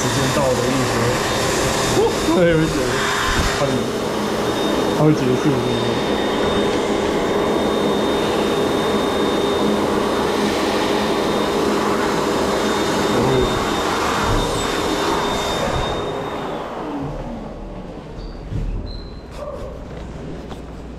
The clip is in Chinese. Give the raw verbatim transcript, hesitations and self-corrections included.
时间到的意思。我有一点，它它会结束是不是？